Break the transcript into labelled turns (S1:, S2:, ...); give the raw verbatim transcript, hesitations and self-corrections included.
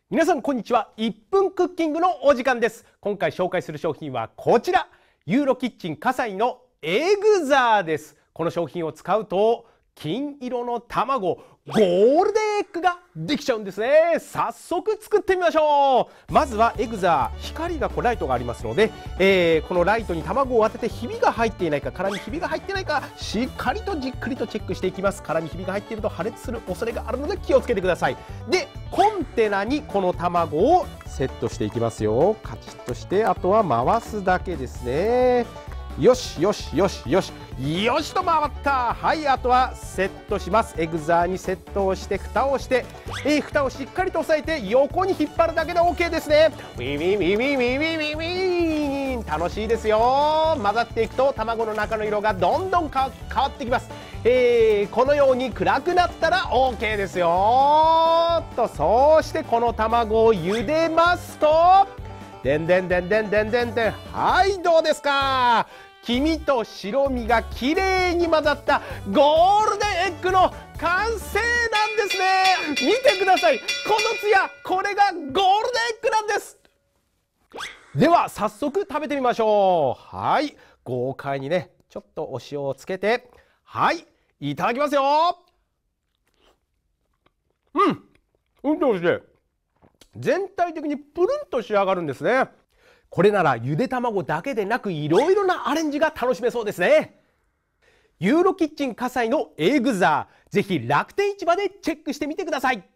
S1: 皆さんこんにちは。いっぷんクッキングのお時間です。今回紹介する商品はこちら、ユーロキッチン葛西のエグザーです。この商品を使うと金色の卵、ゴールデンエッグができちゃうんですね。早速作ってみましょう。まずはエグザー、光がこうライトがありますので、えー、このライトに卵を当ててひびが入っていないか、殻にひびが入っていないか、しっかりとじっくりとチェックしていきます。殻にひびが入っていると破裂する恐れがあるので気をつけてください。で、コンテナにこの卵をセットしていきますよ。カチッとして、あとは回すだけですね。よしよしよしよしよしと回った。はい、あとはセットします。エグザーにセットをして蓋をして、えー、蓋をしっかりと押さえて横に引っ張るだけで OK ですね。ウィンウィンウィンウィンウィンウィンウィンウィン、楽しいですよ。混ざっていくと卵の中の色がどんどんか変わってきます。えー、このように暗くなったら OK ですよと。そうしてこの卵を茹でますと、でんでんでんでんでんでんでん、はい、どうですか。黄身と白身がきれいに混ざったゴールデンエッグの完成なんですね。見てください、このツヤ、これがゴールデンエッグなんです。では早速食べてみましょう。はい、豪快にね、ちょっとお塩をつけて、はい、いただきますよ。うんうんとして全体的にプルンと仕上がるんですね。これならゆで卵だけでなくいろいろなアレンジが楽しめそうですね。ユーロキッチン葛西のエグザー、ぜひ楽天市場でチェックしてみてください。